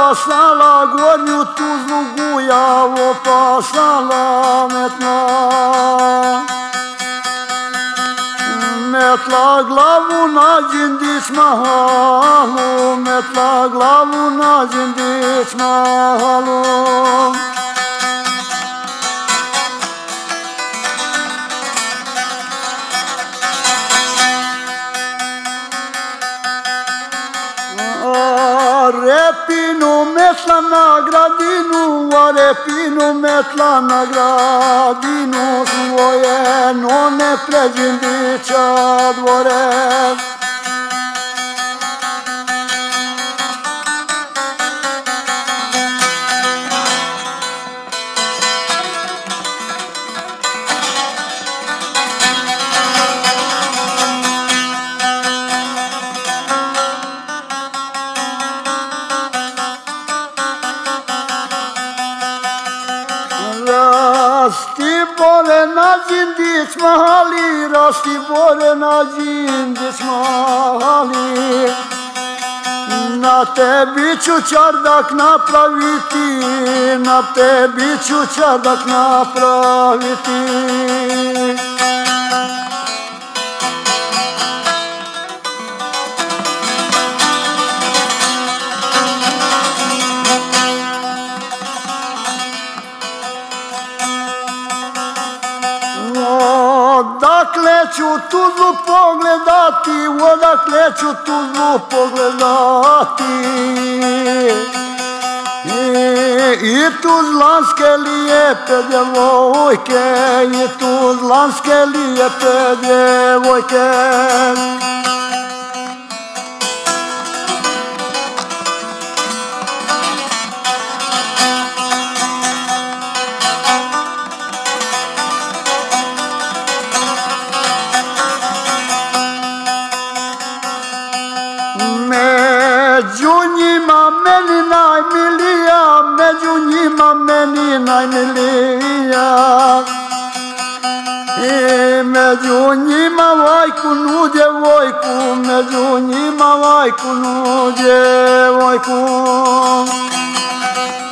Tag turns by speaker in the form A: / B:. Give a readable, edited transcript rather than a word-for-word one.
A: Slala Gornju Tuzlu Gujavo, pa slala metla. Metla glavu na Đindić mahalu, metla glavu na Đindić mahalu. Repinu metla na gradinu, a repinu metla na gradinu, svoje none pred Đindića dvore. Rasti bore na Đindić mahali, rasti bore na Đindić mahali. Na tebi ću čardak napraviti, na tebi ću čardak napraviti. Odakle ću Tuzlu pogledati, odakle ću Tuzlu pogledati. I tuzlanske lijepe djevojke, i tuzlanske lijepe djevojke. Među njima meni najmilija, među njima meni najmilija. I među njima vajkunu djevojku, među njima vajkunu djevojku.